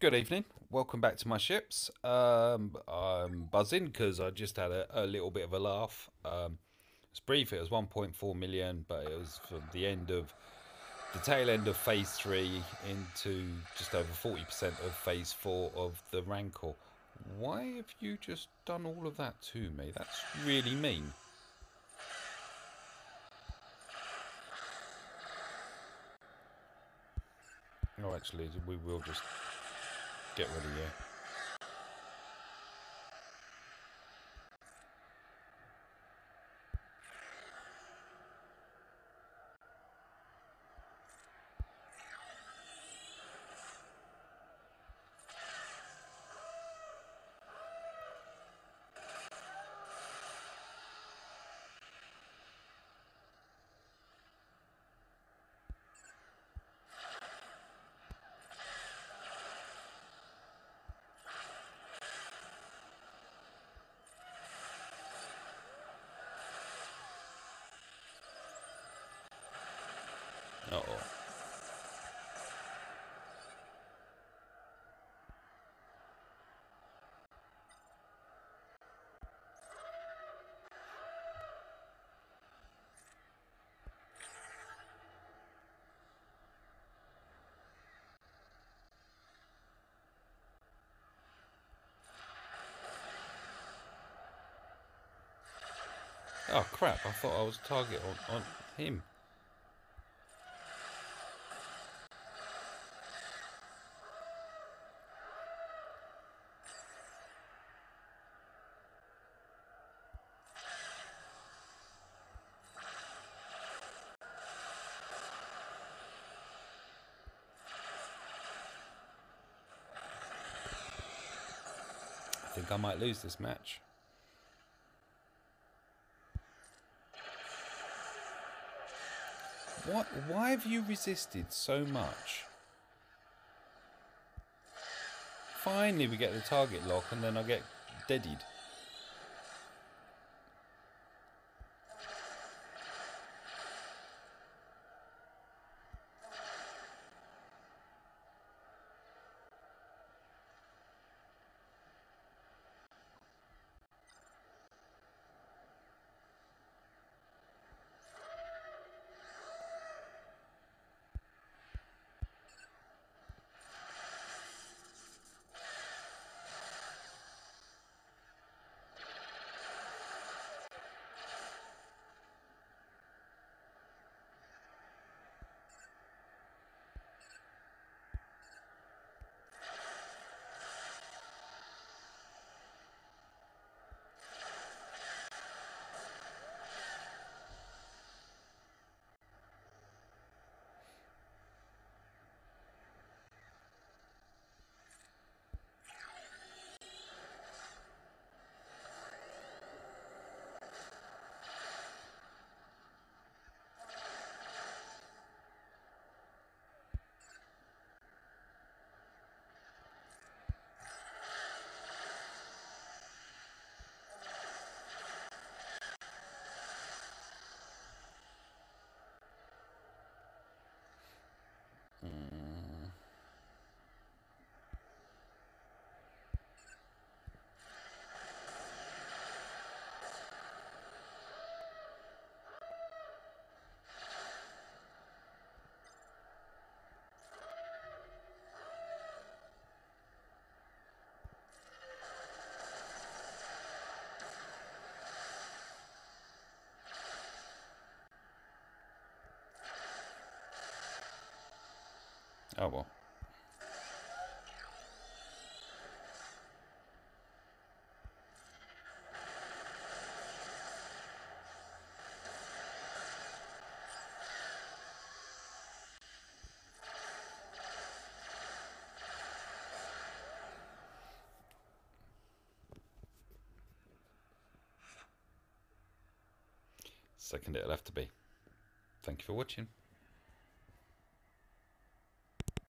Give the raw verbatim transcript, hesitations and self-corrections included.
Good evening. Welcome back to my ships. Um, I'm buzzing because I just had a, a little bit of a laugh. Um, it's brief. It was one point four million, but it was from the end of the tail end of phase three into just over forty percent of phase four of the Rancor. Why have you just done all of that to me? That's really mean. Oh, actually, we will just get rid of you. Uh oh. Oh crap! I thought I was a target on, on him. I think I might lose this match. What? Why have you resisted so much? Finally we get the target lock and then I get deadied. Mm. Oh well. Second it'll have to be. Thank you for watching.